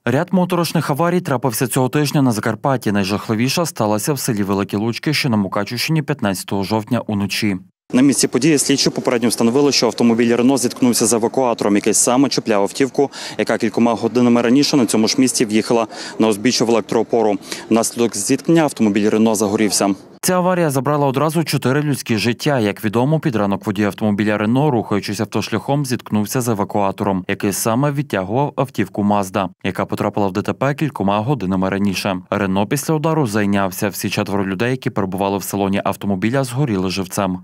Ряд моторошних аварій трапився цього тижня на Закарпатті. Найжахливіша сталася в селі Великі Лучки, що на Мукачівщині 15 жовтня уночі. На місці події слідчі попередньо встановили, що автомобіль «Рено» зіткнувся з евакуатором, який саме чіпляв автівку, яка кількома годинами раніше на цьому ж місці в'їхала на узбіччя в електроопору. Внаслідок зіткнення автомобіль «Рено» загорівся. Ця аварія забрала одразу 4 людські життя. Як відомо, під ранок водій автомобіля «Рено», рухаючись автошляхом, зіткнувся з евакуатором, який саме відтягував автівку «Мазда», яка потрапила в ДТП кількома годинами раніше. «Рено» після удару зайнявся. Всі 4 людей, які перебували в салоні автомобіля, згоріли живцем.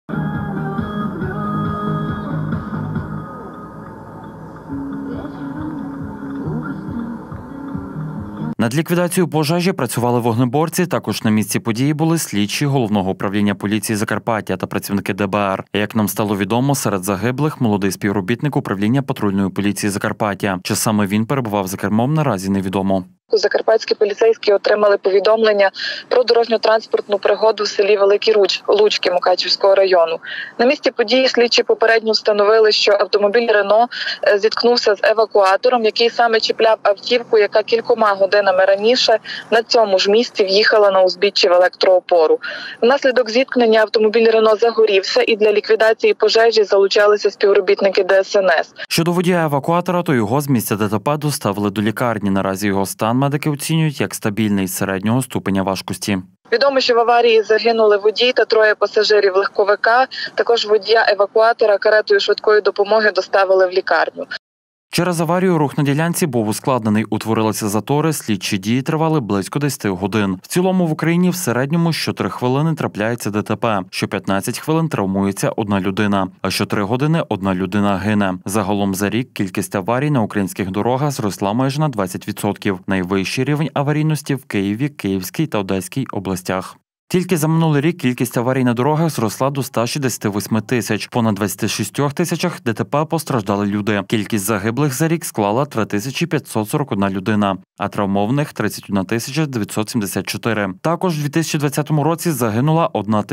Над ліквідацією пожежі працювали вогнеборці. Також на місці події були слідчі Головного управління поліції Закарпаття та працівники ДБР. Як нам стало відомо, серед загиблих – молодий співробітник управління патрульної поліції Закарпаття. Чи саме він перебував за кермом, наразі невідомо. Закарпатські поліцейські отримали повідомлення про дорожньо-транспортну пригоду в селі Великі Лучки Мукачівського району. На місці події слідчі попередньо встановили, що автомобіль «Рено» зіткнувся з евакуатором, який саме чіпляв автівку, яка кількома годинами раніше на цьому ж місці в'їхала на узбіччі в електроопору. Внаслідок зіткнення автомобіль «Рено» загорівся, і для ліквідації пожежі залучалися співробітники ДСНС. Щодо водія евакуатора, то його з місця ДТП доставили до лікарні. Наразі його стан медики оцінюють як стабільний середнього ступеня важкості. Відомо, що в аварії загинули водій та 3 пасажирів легковика. Також водія евакуатора каретою швидкої допомоги доставили в лікарню. Через аварію рух на ділянці був ускладнений, утворилися затори, слідчі дії тривали близько 10 годин. В цілому в Україні в середньому що 3 хвилини трапляється ДТП, що 15 хвилин травмується одна людина, а що 3 години одна людина гине. Загалом за рік кількість аварій на українських дорогах зросла майже на 20%. Найвищий рівень аварійності в Києві, Київській та Одеській областях. Тільки за минулий рік кількість аварій на дорогах зросла до 168 тисяч. Понад 26 тисячах ДТП постраждали люди. Кількість загиблих за рік склала 3541 людина, а травмованих – 31 974. Також у 2020 році загинула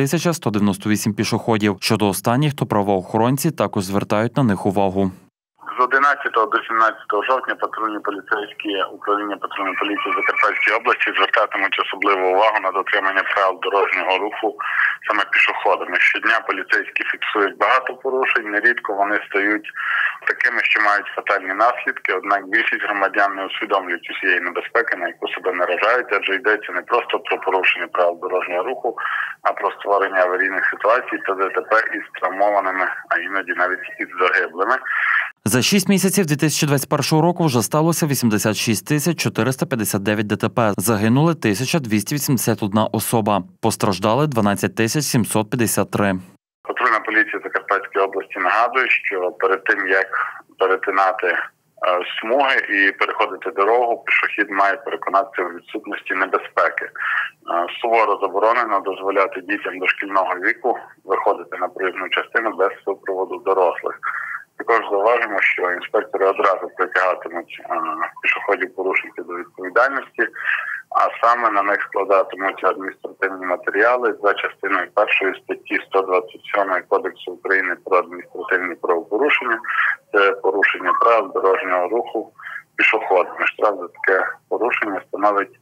1198 пішоходів. Щодо останніх, то правоохоронці також звертають на них увагу. З 11 до 17 жовтня патрульні поліцейські управління патрульної поліції Закарпатської області звертатимуть особливу увагу на дотримання правил дорожнього руху саме пішоходами. Щодня поліцейські фіксують багато порушень, нерідко вони стають такими, що мають фатальні наслідки, однак більшість громадян не усвідомлюють усієї небезпеки, на яку себе наражають, адже йдеться не просто про порушення правил дорожнього руху, а про створення аварійних ситуацій та ДТП із травмованими, а іноді навіть із загиблими. За 6 місяців 2021 року вже сталося 86 459 ДТП. Загинули 1281 особа. Постраждали 12 753. Патрульна поліція Закарпатської області нагадує, що перед тим, як перетинати смуги і переходити дорогу, пішохід має переконатися у відсутності небезпеки. Суворо заборонено дозволяти дітям дошкільного віку виходити на проїзну частину без супроводу дорослих. Також зауважимо, що інспектори одразу притягатимуть пішоходів-порушників до відповідальності, а саме на них складатимуться адміністративні матеріали за частиною 1 статті 127 Кодексу України про адміністративні правопорушення. Це порушення правил дорожнього руху пішоходами. Штраф за таке порушення становить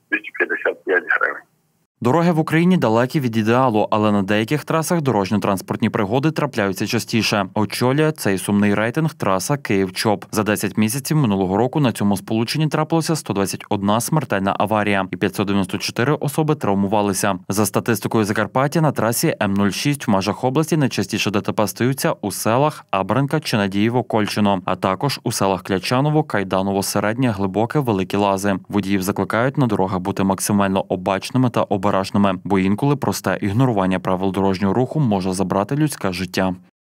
255 гривень. Дороги в Україні далекі від ідеалу, але на деяких трасах дорожньо-транспортні пригоди трапляються частіше. Очолює цей сумний рейтинг траса Київ-Чоп. За 10 місяців минулого року на цьому сполученні трапилося 121 смертельна аварія і 594 особи травмувалися. За статистикою Закарпаття, на трасі М-06 в межах області найчастіше ДТП стаються у селах Абринка, Чинадіїво, Кольчино, а також у селах Клячаново, Кайданово, Середнє, Глибоке, Великі Лази. Водіїв закликають на дорогах бути максимально обачними та обережними, бо інколи просте ігнорування правил дорожнього руху може забрати людське життя.